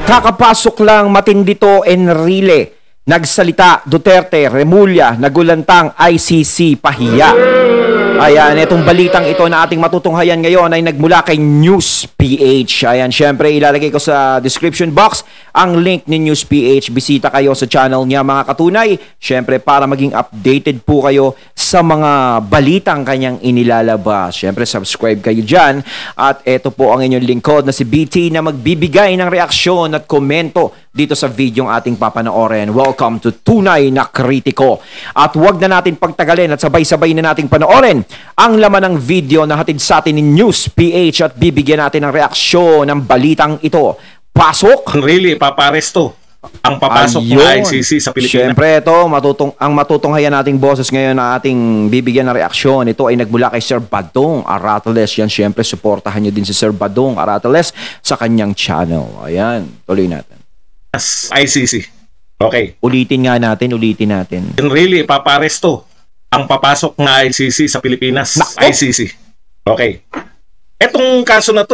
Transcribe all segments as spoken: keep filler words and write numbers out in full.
Kakapasok lang matindi to Enrile. Nagsalita Duterte, Remulla, nagulantang I C C pahiya. Ayan, itong balitang ito na ating matutunghayan ngayon ay nagmula kay News P H. Ayan, syempre ilalagay ko sa description box ang link ni News P H. Bisita kayo sa channel niya mga katunay. Syempre para maging updated po kayo sa mga balitang kanyang inilalabas. Syempre subscribe kayo dyan. At ito po ang inyong lingkod na si B T na magbibigay ng reaksyon at komento dito sa video ating papanoorin. Welcome to Tunay na Kritiko. At huwag na natin pagtagalin at sabay-sabay na nating panoorin ang laman ng video na hatid sa atin ni News P H at bibigyan natin ng reaksyon ng balitang ito. Pasok! Really, paparesto ang papasok ng I C C sa Pilipinas. Siyempre ito, matutong, ang matutunghayan nating boses ngayon na ating bibigyan ng reaksyon. Ito ay nagmula kay Sir Badong Arateles. Yan, siyempre, suportahan nyo din si Sir Badong Arateles sa kanyang channel. Ayan, tuloy natin. I C C. Okay. Ulitin nga natin, ulitin natin. Really, paparesto ang papasok na I C C sa Pilipinas. Nako! I C C. Okay. Etong kaso na to,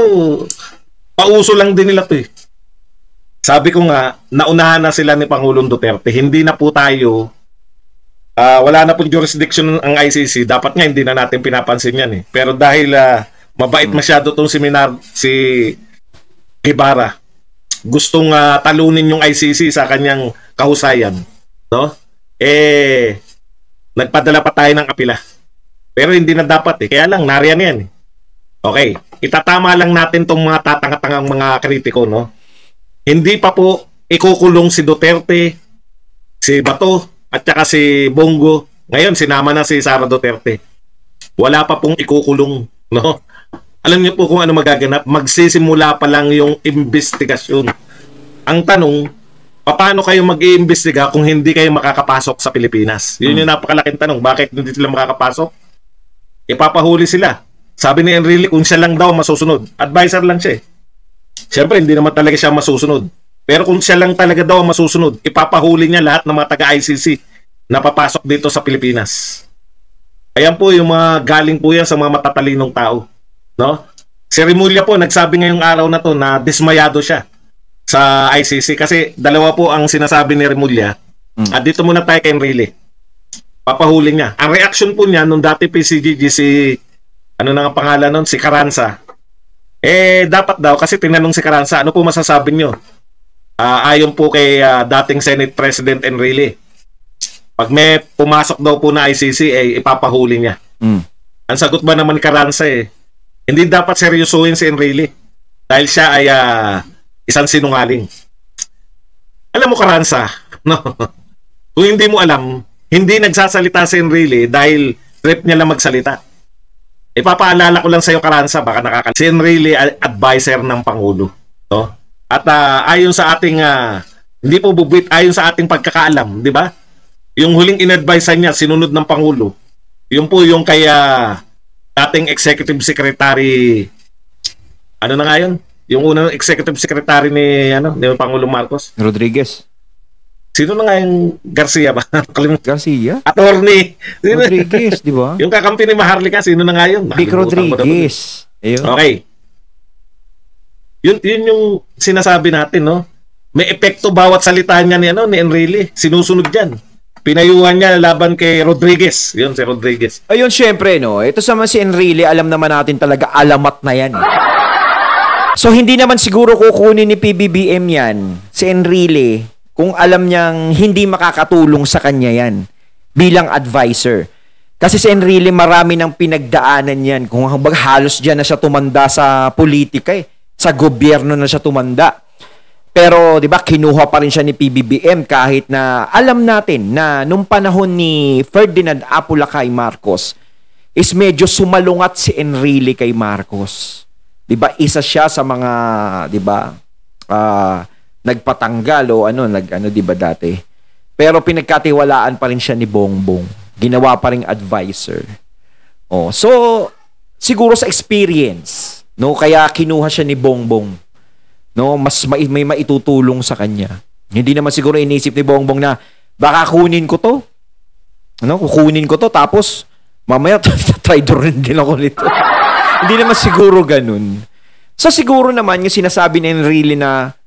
pauso lang din nila to eh. Sabi ko nga, naunahan na sila ni Pangulong Duterte. Hindi na po tayo, uh, wala na pong jurisdiction ang I C C. Dapat nga hindi na natin pinapansin yan eh. Pero dahil uh, mabait masyado tong seminar si Guevara, gustong uh, talunin yung I C C sa kanyang kahusayan, no? Eh, nagpadala pa tayo ng apila. Pero hindi na dapat eh. Kaya lang, nariyan yan eh. Okay, itatama lang natin tong mga tatanga-tangang mga kritiko, no? Hindi pa po ikukulong si Duterte, si Bato, at saka si Bongo. Ngayon, sinama na si Sara Duterte. Wala pa pong ikukulong, no? Alam niyo po kung ano magaganap? Magsisimula pa lang yung investigasyon. Ang tanong, paano kayo mag-iimbestiga kung hindi kayo makakapasok sa Pilipinas? Yun yung napakalaking tanong. Bakit hindi sila makakapasok? Ipapahuli sila. Sabi ni Enrile, kung siya lang daw masusunod. Advisor lang siya eh. Siyempre, hindi naman talaga siya masusunod. Pero kung siya lang talaga daw masusunod, ipapahuli niya lahat ng mga taga-I C C na papasok dito sa Pilipinas. Ayan po yung mga galing po yan sa mga matatalinong tao. No? Si Remulla po, nagsabi ngayong araw na to na dismayado siya sa I C C kasi dalawa po ang sinasabi ni Remulla. Mm. At dito muna tayo kay Enrile. Papahuli niya. Ang reaction po niya nung dati P C G G si ano na nga pangalan nun, si Carranza. Eh, dapat daw, kasi tinanong si Carranza, ano po masasabi nyo? Uh, ayon po kay uh, dating Senate President Enrile. Pag may pumasok daw po na I C C, eh, ipapahuli niya. Mm. Ang sagot ba naman ni Carranza eh, hindi dapat seryosuhin si Enrile. Dahil siya ay uh, isang sinungaling. Alam mo Carranza, no? Kung hindi mo alam, hindi nagsasalita si Enrile dahil trip niya lang magsalita. Ipapaalala ko lang sa iyo Carranza, baka nakakal. Si Enrile advisor ng Pangulo, no? At uh, ayon sa ating uh, hindi po bubwit, ayon sa ating pagkakaalam, di ba? Yung huling in-advise niya sinunod ng Pangulo. Yung po yung kay uh, dating Executive Secretary ano na nga yun? Yung unang Executive Secretary ni ano, ni Pangulong Marcos, Rodriguez. Sino na nga yung Garcia ba? Garcia? Attorney. Rodriguez, di ba? Yung kakampi ni Maharlika, sino na nga yun? Vic Rodriguez. Okay. Yun, yun yung sinasabi natin, no? May epekto bawat salita niya ni, ano, ni Enrile. Sinusunod yan. Pinayuhan niya laban kay Rodriguez. Yun, si Rodriguez. Ayun, syempre, no? Ito sa mga si Enrile, alam naman natin talaga alamat na yan. So, hindi naman siguro kukunin ni P B B M yan, si Enrile, kung alam niyang hindi makakatulong sa kanya yan bilang advisor. Kasi si Enrile marami ng pinagdaanan yan. Kung halos dyan na siya tumanda sa politika eh. Sa gobyerno na siya tumanda. Pero, di ba, kinuha pa rin siya ni P B B M kahit na alam natin na nung panahon ni Ferdinand Apulacay Marcos is medyo sumalungat si Enrile kay Marcos. Di ba, isa siya sa mga, di ba, ah, uh, nagpatanggal o ano, nag, ano, di ba dati? Pero pinagkatiwalaan pa rin siya ni Bongbong. Ginawa pa rin advisor. Oh, so, siguro sa experience, no, kaya kinuha siya ni Bongbong. No, mas may, may maitutulong sa kanya. Hindi naman siguro inisip ni Bongbong na, baka kunin ko to. Ano, kukunin ko to, tapos, mamaya, traitor rin din ako nito. Hindi naman siguro ganun. So, siguro naman, yung sinasabi ni Enrile na,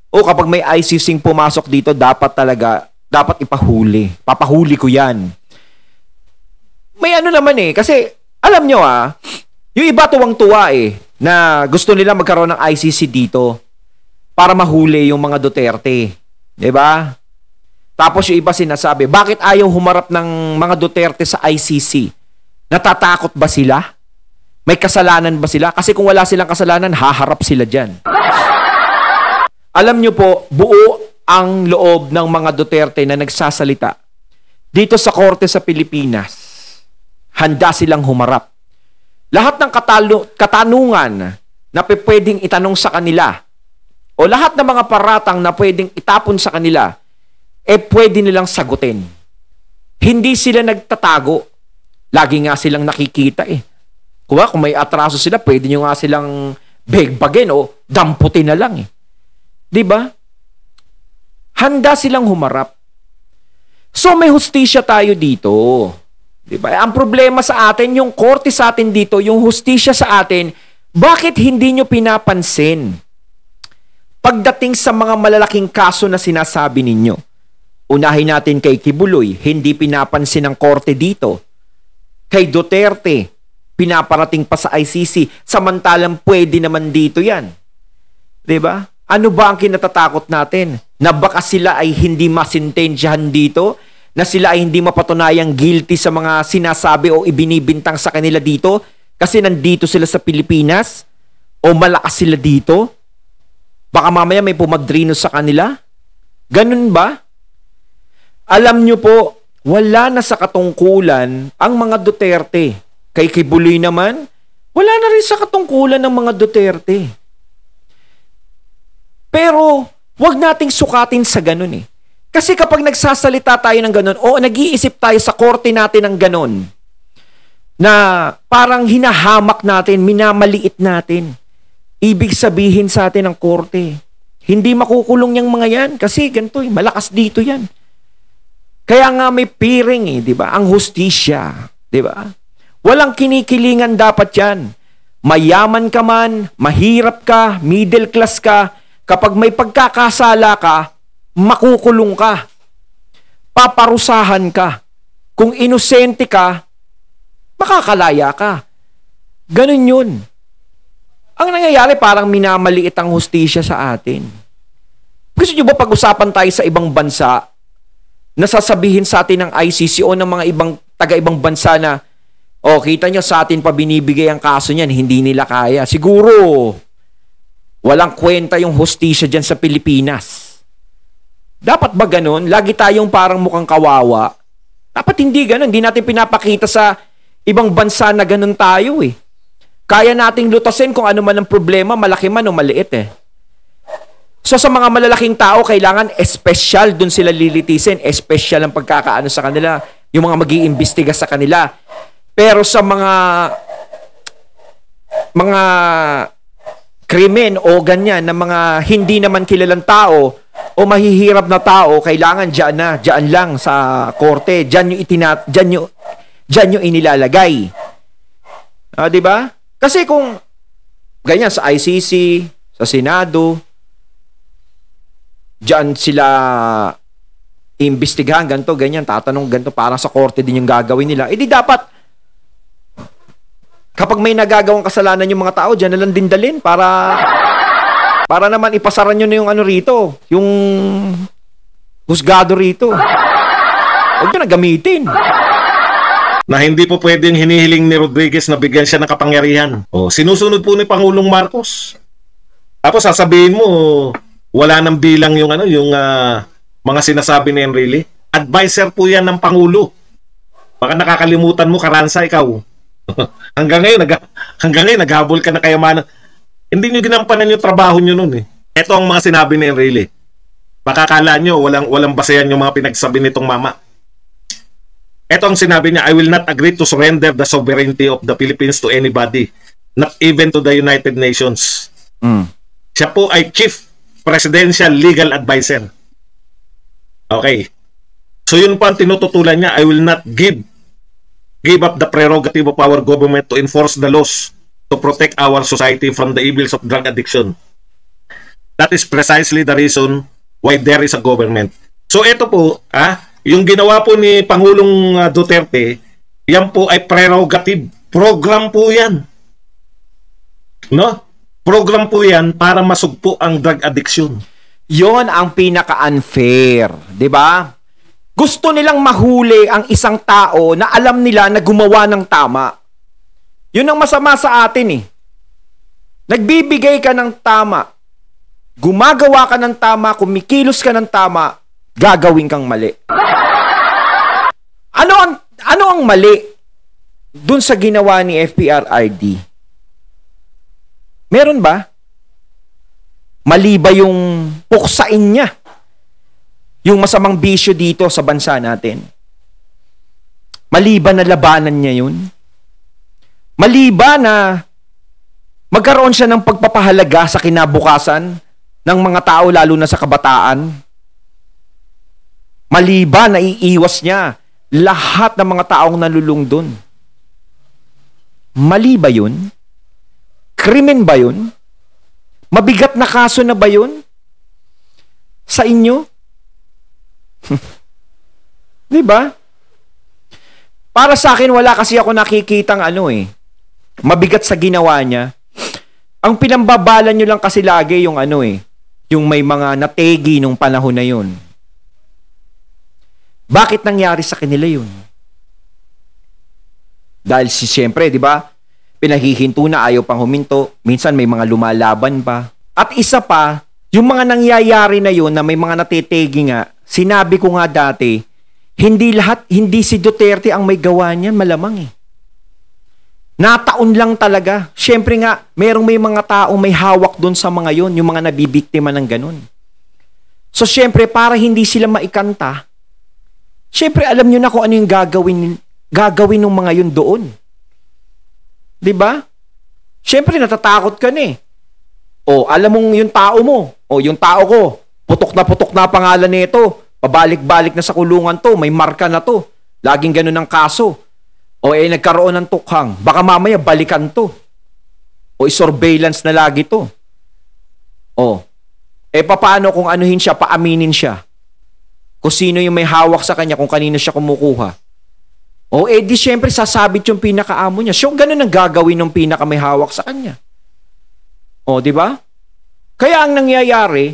o kapag may I C C pumasok dito, dapat talaga, dapat ipahuli. Papahuli ko yan. May ano naman eh, kasi alam nyo ah, yung iba tuwang-tuwa eh, na gusto nila magkaroon ng I C C dito para mahuli yung mga Duterte. Diba? Tapos yung iba sinasabi, bakit ayaw humarap ng mga Duterte sa I C C? Natatakot ba sila? May kasalanan ba sila? Kasi kung wala silang kasalanan, haharap sila dyan. Alam nyo po, buo ang loob ng mga Duterte na nagsasalita. Dito sa korte sa Pilipinas, handa silang humarap. Lahat ng katalo, katanungan na pwedeng itanong sa kanila, o lahat ng mga paratang na pwedeng itapon sa kanila, eh pwede nilang sagutin. Hindi sila nagtatago. Lagi nga silang nakikita eh. Kung, kung may atraso sila, pwede nyo nga silang begbagin o damputin na lang eh. Diba? Handa silang humarap. So may hustisya tayo dito. Diba? Ang problema sa atin, yung korte sa atin dito, yung hustisya sa atin, bakit hindi nyo pinapansin? Pagdating sa mga malalaking kaso na sinasabi ninyo, unahin natin kay Kibuloy, hindi pinapansin ng korte dito. Kay Duterte, pinaparating pa sa I C C, samantalang pwede naman dito yan. Diba? Ano ba ang kinatatakot natin? Na baka sila ay hindi masintensyahan dito? Na sila ay hindi mapatunayang guilty sa mga sinasabi o ibinibintang sa kanila dito? Kasi nandito sila sa Pilipinas? O malakas sila dito? Baka mamaya may pumadrino sa kanila? Ganun ba? Alam nyo po, wala na sa katungkulan ang mga Duterte. Kay Kibuloy naman, wala na rin sa katungkulan ng mga Duterte. Pero, wag nating sukatin sa ganun eh. Kasi kapag nagsasalita tayo ng ganun, o nag-iisip tayo sa korte natin ng ganun, na parang hinahamak natin, minamaliit natin, ibig sabihin sa atin ng korte, hindi makukulong yung mga yan, kasi ganito eh, malakas dito yan. Kaya nga may piring eh, di ba? Ang hustisya, di ba? Walang kinikilingan dapat yan. Mayaman ka man, mahirap ka, middle class ka, kapag may pagkakasala ka, makukulong ka. Paparusahan ka. Kung inosente ka, makakalaya ka. Ganun yun. Ang nangyayari parang minamaliit ang hustisya sa atin. Gusto nyo ba pag-usapan tayo sa ibang bansa, nasasabihin sa atin ng I C C o ng mga ibang taga-ibang bansa na, oh, kita nyo sa atin pa binibigay ang kaso niyan, hindi nila kaya. Siguro, walang kwenta yung hustisya dyan sa Pilipinas. Dapat ba ganun? Lagi tayong parang mukhang kawawa. Dapat hindi ganun. Hindi natin pinapakita sa ibang bansa na ganun tayo eh. Kaya nating lutasin kung ano man ang problema, malaki man o maliit eh. So sa mga malalaking tao, kailangan espesyal dun sila lilitisin. Espesyal ang pagkakaano sa kanila. Yung mga mag-iimbestiga sa kanila. Pero sa mga mga krimen o ganyan na mga hindi naman kilalang tao o mahihirap na tao, kailangan dyan na, dyan lang sa korte. Dyan yung, itinat, dyan yung, dyan yung inilalagay. Ah, di ba? Kasi kung ganyan sa I C C, sa Senado, dyan sila imbestigahan, ganito, ganyan, tatanong ganito, parang sa korte din yung gagawin nila. Eh di dapat, kapag may nagagawang kasalanan yung mga tao, dyan na lang din dalhin para, para naman ipasaran nyo na yung ano rito, yung husgado rito. Huwag nyo na gamitin. Na hindi po pwedeng hinihiling ni Rodriguez na bigyan siya ng kapangyarihan. O, sinusunod po ni Pangulong Marcos. Tapos sasabihin mo, wala nang bilang yung ano, yung uh, mga sinasabi ni Enrile. Advisor po yan ng Pangulo. Baka nakakalimutan mo, Karanza, ikaw. hanggang ngayon, nag hanggang ngayon, naghabol ka na kayamanan. Hindi nyo ginampanan yung trabaho nyo nun eh. Ito ang mga sinabi ni Enrile. Makakala nyo, walang, walang basehan yung mga pinagsabi nitong mama. Ito ang sinabi niya, I will not agree to surrender the sovereignty of the Philippines to anybody, not even to the United Nations. Mm. Siya po ay Chief Presidential Legal Advisor. Okay. So yun po ang tinututulan niya, I will not give give up the prerogative of our government to enforce the laws to protect our society from the evils of drug addiction. That is precisely the reason why there is a government. So ito po, ah, yung ginawa po ni Pangulong uh, Duterte, yan po ay prerogative. Program po yan. No? Program po yan para masugpo ang drug addiction. Yon ang pinaka-unfair, 'di ba? Gusto nilang mahuli ang isang tao na alam nila na gumawa ng tama. Yun ang masama sa atin eh. Nagbibigay ka ng tama, gumagawa ka ng tama, kumikilos ka ng tama, gagawin kang mali. Ano ang, ano ang mali dun sa ginawa ni F P R R D? Meron ba? Mali ba yung puksain niya? Yung masamang bisyo dito sa bansa natin? Mali ba na labanan niya yun? Mali ba na magkaroon siya ng pagpapahalaga sa kinabukasan ng mga tao lalo na sa kabataan? Mali ba na iiwas niya lahat ng mga taong nalulung dun? Mali ba yun? Krimen ba yun? Mabigat na kaso na ba yun? Sa inyo? Di ba? Para sa akin, wala kasi ako nakikitang ano eh, mabigat sa ginawa niya. Ang pinambabalan nyo lang kasi lagi yung ano eh, yung may mga nategi nung panahon na yun. Bakit nangyari sa kanila yun? Dahil si siyempre, di ba, pinahihinto na, ayaw pang huminto. Minsan may mga lumalaban pa. At isa pa, yung mga nangyayari na yun na may mga natetegi nga, sinabi ko nga dati, hindi lahat, hindi si Duterte ang may gawa niyan, malamang eh. Nataon lang talaga. Siyempre nga, merong may mga taong may hawak doon sa mga yon, yung mga nabibiktima ng ganun. So siyempre, para hindi sila maikanta, siyempre alam nyo na kung ano yung gagawin, gagawin ng mga yun doon. Diba? Siyempre, natatakot ka na eh. O, alam mong yung tao mo, o yung tao ko, putok na putok na pangalan nito, pabalik-balik na sa kulungan to, may marka na to, laging ganun ang kaso. O eh, nagkaroon ng tukhang, baka mamaya balikan to. O surveillance na lagi to. O, eh paano kung anuhin siya, paaminin siya? Kung sino yung may hawak sa kanya, kung kanino siya kumukuha. O eh di syempre sasabit yung pinakaamo niya. So ganun ang gagawin ng pinaka may hawak sa kanya. O, di ba? Kaya ang nangyayari,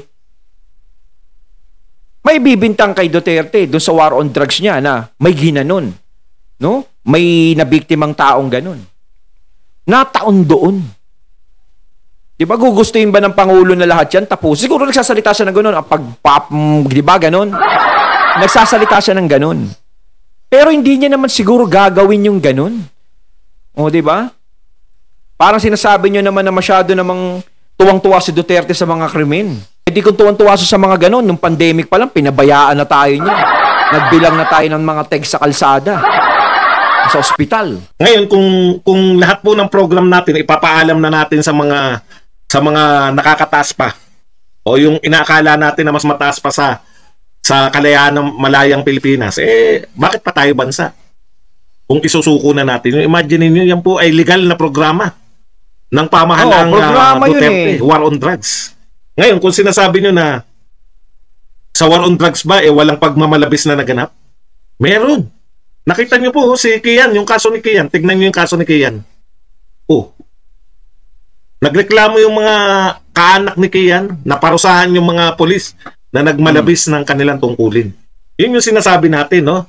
may bibintang kay Duterte doon sa war on drugs niya na may ginanon. No? May nabiktimang taong ganun. Nataon doon. Di ba gugustuhin ba ng Pangulo na lahat yan? Tapos siguro nagsasalita siya ng ganun. Pag, pap, di ba ganun? Nagsasalita siya ng ganun. Pero hindi niya naman siguro gagawin yung ganun. O, di ba? Parang sinasabi niyo naman na masyado namang tuwang-tuwa si Duterte sa mga krimen. Hindi kung tuwang-tuwa sa mga ganun, nung pandemic pa lang, pinabayaan na tayo niya. Nagbilang na tayo ng mga teg sa kalsada. Sa ospital. Ngayon, kung kung lahat po ng program natin, ipapaalam na natin sa mga sa mga nakakataas pa o yung inaakala natin na mas mataas pa sa sa kalayaan ng malayang Pilipinas, eh, bakit pa tayo bansa? Kung isusuko na natin, imagine niyo yan po ay legal na programa ng pamahalang oh, programa uh, Duterte, yun eh. War on Drugs. Ngayon, kung sinasabi nyo na sa War on Drugs ba, eh, walang pagmamalabis na naganap? Meron. Nakita nyo po, si Kian, yung kaso ni Kian. Tignan nyo yung kaso ni Kian. Oh. Nagreklamo yung mga kaanak ni Kian, naparusahan yung mga polis na nagmalabis hmm. ng kanilang tungkulin. Yun yung sinasabi natin, no?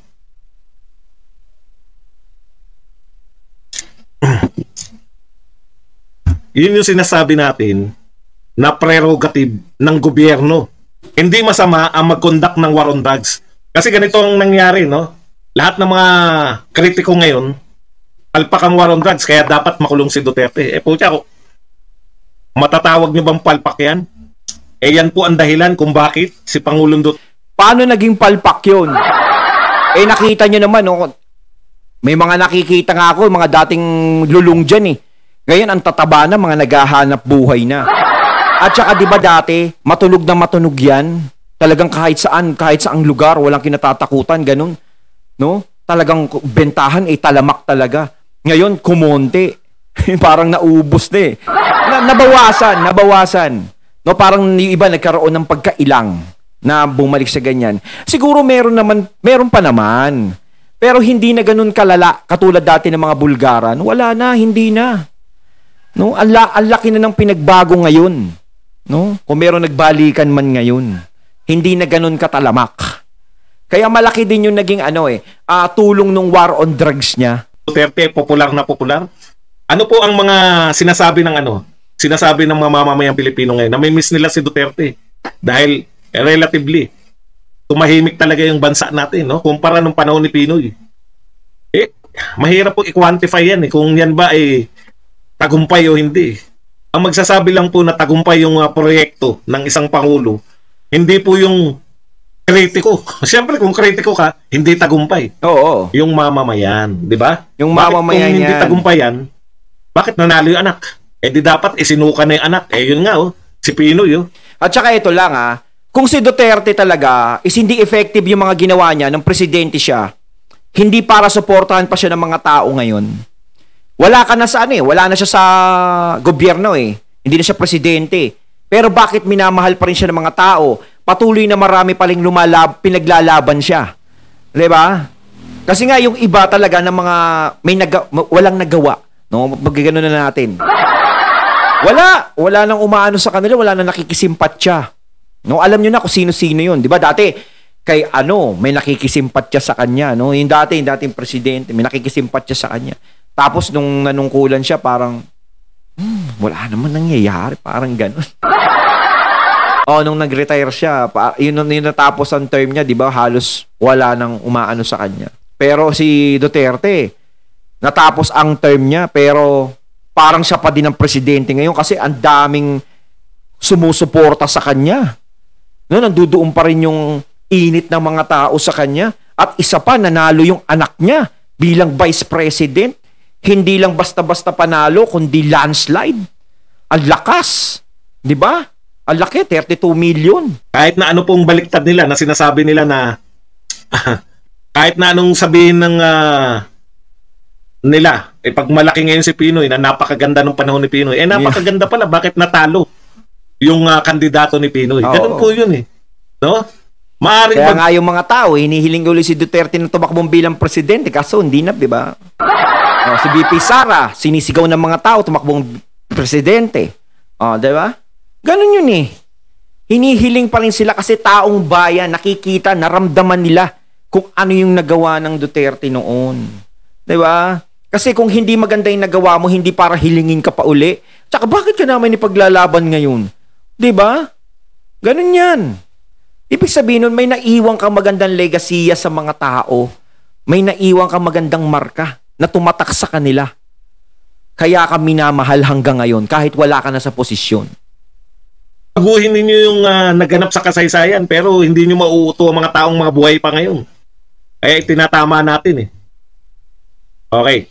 Yun yung sinasabi natin na prerogative ng gobyerno. Hindi masama ang mag-conduct ng war on drugs. Kasi ganito ang nangyari, no? Lahat ng mga kritiko ngayon, palpak ang war on drugs, kaya dapat makulong si Duterte. Eh po siya, matatawag niyo bang palpak yan? Eh yan po ang dahilan kung bakit si Pangulong Duterte. Paano naging palpak yun? Eh nakita niyo naman, no? May mga nakikita nga ako, mga dating lulong dyan eh. Ngayon, ang tataba na, mga naghahanap buhay na. At saka, di ba dati, matunog na matunog yan? Talagang kahit saan, kahit saang lugar, walang kinatatakutan, ganun. No? Talagang bentahan, eh, talamak talaga. Ngayon, kumonte. Parang naubos na eh. Na, nabawasan, nabawasan. No, parang yung iba nagkaroon ng pagkailang na bumalik sa ganyan. Siguro meron naman, meron pa naman. Pero hindi na ganun kalala katulad dati ng mga Bulgaran. Wala na, hindi na. No, ang, la- ang laki na ng pinagbago ngayon. No? Kung meron nagbalikan man ngayon, hindi na ganun katalamak. Kaya malaki din yung naging ano eh, uh, tulong ng war on drugs niya. Duterte, popular na popular. Ano po ang mga sinasabi ng ano? Sinasabi ng mga mamamayang Pilipino ngayon na may miss nila si Duterte dahil eh, relatively tumahimik talaga yung bansa natin, no? Kumpara nung panahon ni Pinoy. Eh, mahirap po i-quantify yan eh, kung yan ba eh tagumpay o hindi. Ang magsasabi lang po na tagumpay yung uh, proyekto ng isang pangulo, hindi po yung kritiko. Siyempre kung kritiko ka, hindi tagumpay. Oo. Yung mamamayan, di ba? Yung bakit mamamayan kung hindi yan. tagumpay yan, bakit nanalo yung anak? Eh di dapat isinuka na yung anak. Eh yun nga oh, si Pinoy oh. At saka ito lang ah, kung si Duterte talaga is hindi effective yung mga ginawa niya nung presidente siya, hindi para suportahan pa siya ng mga tao ngayon. Wala ka na sa ano eh, wala na siya sa gobyerno eh. Hindi na siya presidente. Pero bakit minamahal pa rin siya ng mga tao? Patuloy na marami pa ring lumalab, pinaglalaban siya. 'Di ba? Kasi nga yung iba talaga ng mga may naga, walang nagawa, no? Pagkagano na natin. Wala, wala nang umaano sa kanila, wala nang nakikisimpatya. No, alam niyo na kung sino-sino 'yun, 'di ba? Dati kay ano, may nakikisimpatya sa kanya, no? Yung dati, yung dating presidente, may nakikisimpatya sa kanya. Tapos nung nanungkulan siya, parang, hmm, wala naman nangyayari. Parang gano'n. O, nung nag-retire siya, pa, yun yung natapos ang term niya, di ba? Halos wala nang umaano sa kanya. Pero si Duterte, natapos ang term niya, pero parang siya pa din ang presidente ngayon kasi ang daming sumusuporta sa kanya. No, nandudoon pa rin yung init ng mga tao sa kanya. At isa pa, nanalo yung anak niya bilang vice president. Hindi lang basta-basta panalo, kundi landslide. Ang lakas. Di ba? Ang laki, thirty-two million. Kahit na ano pong baliktad nila, na sinasabi nila na kahit na anong sabihin ng uh, nila, eh pag malaki ngayon si Pinoy, na napakaganda ng panahon ni Pinoy, eh napakaganda pala, bakit natalo yung uh, kandidato ni Pinoy? Ganun po yun eh. No? Maaring Kaya mag- nga yung mga tao, hinihiling ulit si Duterte na tumakbong bilang presidente, kaso hindi na, di ba? Oh, si B P Sara, sinisigaw ng mga tao, tumakbong presidente. Oh, di ba? Ganun yun eh. Hinihiling pa rin sila kasi taong bayan, nakikita, naramdaman nila kung ano yung nagawa ng Duterte noon. Di ba? Kasi kung hindi maganda yung nagawa mo, hindi para hilingin ka pa uli. Tsaka bakit ka naman ipaglalaban ngayon? Di ba? Ganun yan. Ibig sabihin nun, may naiwang kang magandang legasiya sa mga tao. May naiwang kang magandang marka na tumatak sa kanila. Kaya ka minamahal hanggang ngayon kahit wala ka na sa posisyon. Baguhin ninyo yung uh, naganap sa kasaysayan pero hindi nyo mauuto ang mga taong mga buhay pa ngayon. Kaya tinatama natin eh. Okay.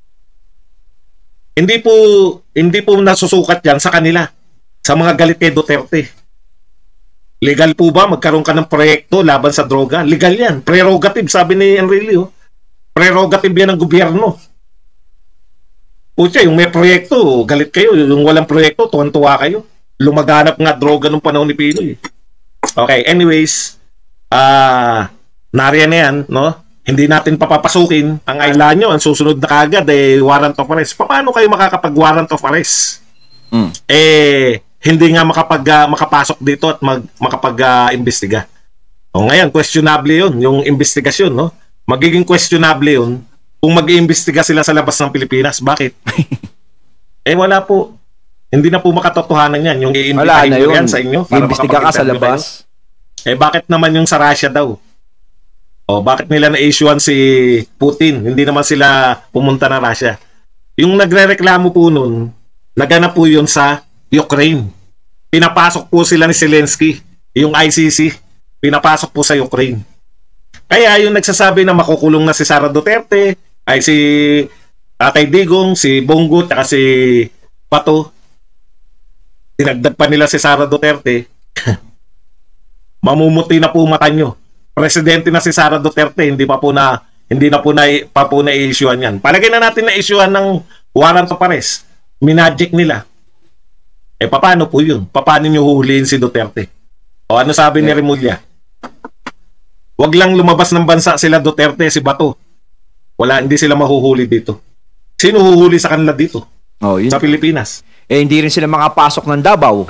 Hindi po hindi po nasusukat yan sa kanila. Sa mga galit kay Duterte. Legal po ba magkaroon ka ng proyekto laban sa droga? Legal yan. Prerogative, sabi ni Enrile. Oh. Prerogative yan ng gobyerno. Pucha, yung may proyekto, galit kayo. Yung walang proyekto, tuwan-tuwa kayo. Lumaganap nga droga nung panahon ni Pinoy. Okay, anyways, ah, uh, nariyan na yan, no? Hindi natin papapasukin. Ang isla nyo, ang susunod na kagad, eh, warrant of arrest. Paano kayo makakapag-warrant of arrest? Mm. Eh, hindi nga makapag, uh, makapasok dito at mag, makapag-imbestiga. Uh, o ngayon, questionable yun, yung investigasyon, no? Magiging questionable yun kung mag-iimbestiga sila sa labas ng Pilipinas. Bakit? Eh, wala po. Hindi na po makatotohanan yan. Yung i-imbitahin nyo yan sa inyo. I-imbestiga ka sa labas. Kayo. Eh, bakit naman yung sa Russia daw? O, bakit nila na-issuean si Putin? Hindi naman sila pumunta na Russia. Yung nagre-reklamo po nun, naganap po yun sa Ukraine. Pinapasok po sila ni Zelensky, yung I C C, pinapasok po sa Ukraine. Kaya yung nagsasabi na makukulong na si Sara Duterte, ay si Tatay Digong, si Bongo, at si Pato, dinagdag pa nila si Sara Duterte, mamumuti na po mata nyo. Presidente na si Sara Duterte, hindi pa po na hindi na po na pa po na-issuean yan. Palagay na natin na-issuean ng warrant of arrest. Minagic nila. Eh, paano po yun? Paano nyo huhulihin si Duterte? O ano sabi ni Remulla? Wag lang lumabas ng bansa sila Duterte, si Bato. Wala, hindi sila mahuhuli dito. Sino huhuli sa kanila dito? Oh, yun. Sa Pilipinas. Eh, hindi rin sila makapasok ng Davao.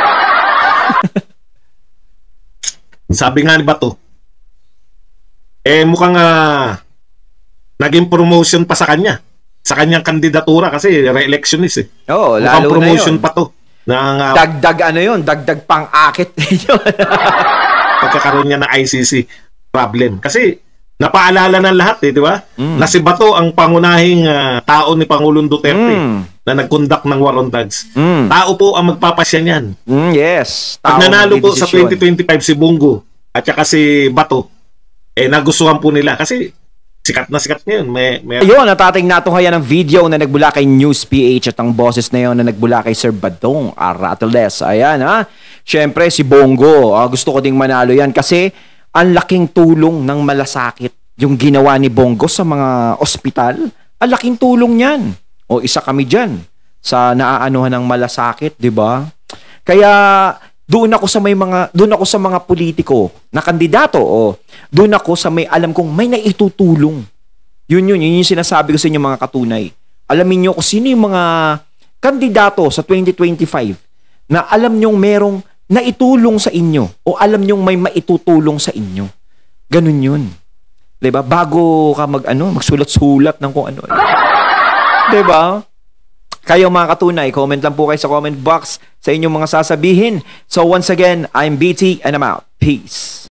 Sabi nga ni Bato, eh mukhang uh, naging promotion pa sa kanya. Sa kanyang kandidatura kasi re-electionist eh. Oo, oh, mukhang lalo promotion na yun. pa to. Ng, uh, dagdag ano yun? Dagdag pang-akit. pagkakaroon niya ng I C C problem. Kasi napaalala ng lahat eh, di ba? Mm. Na si Bato ang pangunahing uh, tao ni Pangulong Duterte mm. na nag-conduct ng war on drugs. Mm. Tao po ang magpapasya niyan. Mm, yes. Pag nanalo po sa twenty twenty-five si Bongo at saka si Bato, eh nagustuhan po nila kasi sikat na sikat ngayon. May, may... Ayun, natating natunghayan ng video na nagbula kay News P H at ang boses na yun na nagbula kay Sir Badong Arateles. Ayan ha. Siyempre si Bongo, ah, gusto ko ding manalo yan kasi ang laking tulong ng malasakit yung ginawa ni Bongo sa mga ospital. Ang laking tulong niyan. O isa kami dyan sa naaanuhan ng malasakit, di ba? Kaya doon ako sa may mga doon ako sa mga politiko na kandidato o doon ako sa may alam kong may naitutulong. Yun yun, yun yung sinasabi ko sa inyo mga katunay. Alamin niyo kung sino yung mga kandidato sa twenty twenty-five na alam niyong merong naitulong sa inyo o alam niyong may maitutulong sa inyo. Ganun yun. 'Di ba? Bago ka mag ano, magsulat-sulat ng kung ano. 'Di ba? Kayo mga katunay, comment lang po kayo sa comment box sa inyong mga sasabihin. So once again, I'm B T and I'm out. Peace.